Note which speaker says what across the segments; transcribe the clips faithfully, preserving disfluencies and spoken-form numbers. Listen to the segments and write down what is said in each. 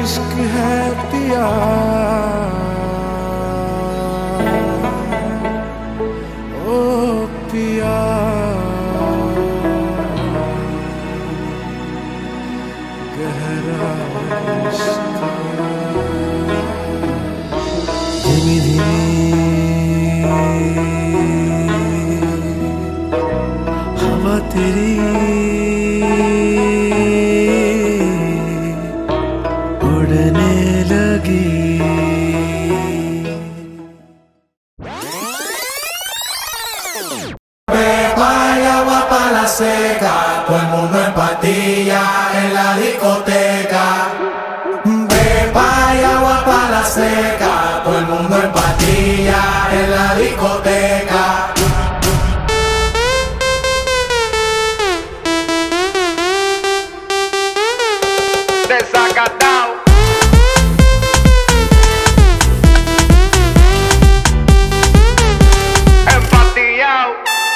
Speaker 1: इश्क है पिया, ओ पिया गहरा इश्क। धीमी धीमी हवा तेरी उड़ने लगी।
Speaker 2: Vaya agua pa' la seca, todo el mundo en patilla en la discoteca. Beba y agua pa' la seca, todo el mundo en patilla en la discoteca.
Speaker 3: Desacatado. Empatillado.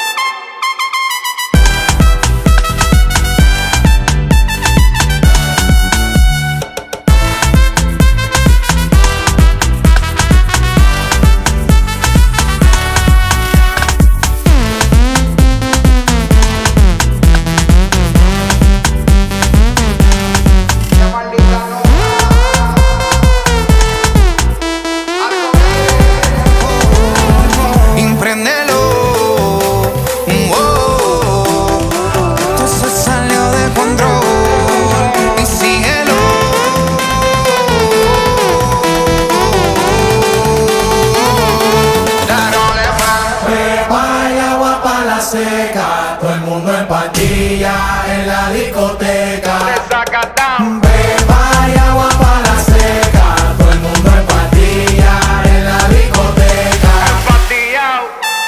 Speaker 2: Seca, todo el mundo en patilla en la discoteca.
Speaker 3: Desacatado.
Speaker 2: Beba y agua pa' la seca, todo el mundo en patilla en la discoteca.
Speaker 3: Empatillado.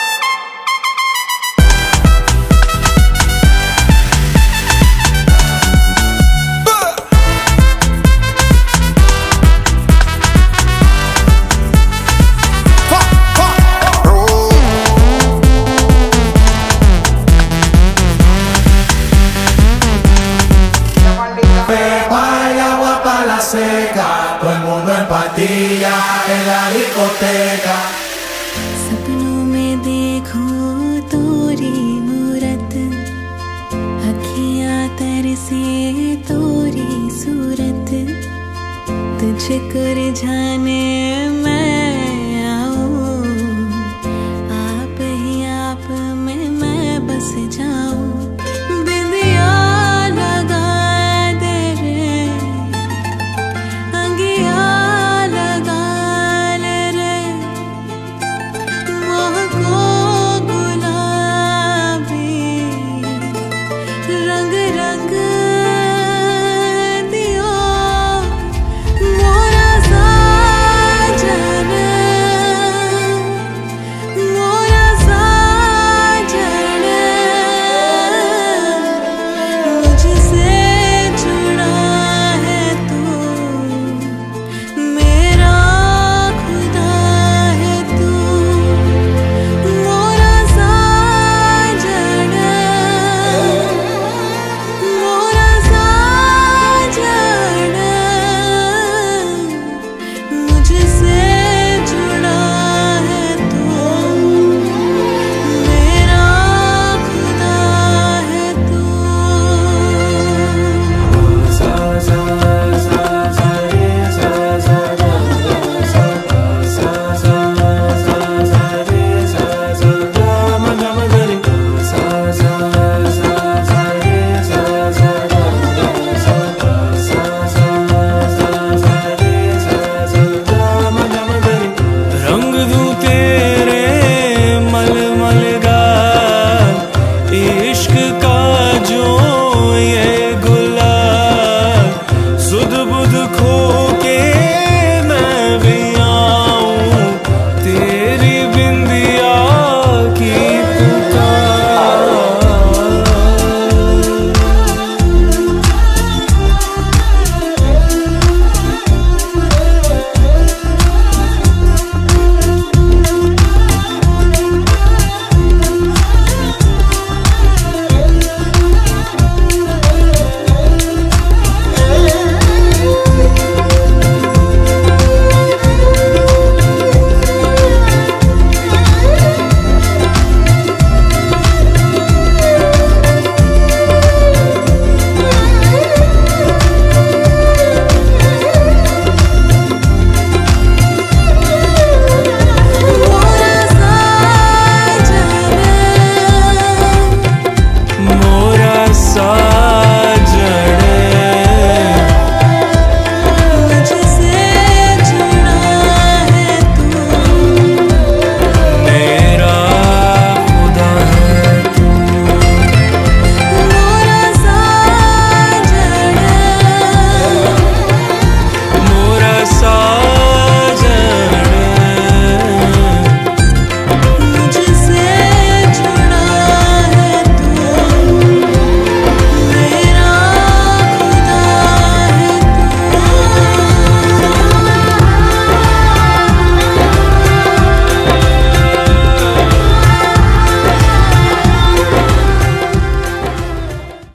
Speaker 2: Beba y agua pa' la seca, todo el mundo en patilla en la discoteca.
Speaker 4: सपनों में देखो तोरी मूरत, अखियाँ तरसे तोरी सूरत, तुझको रिझाने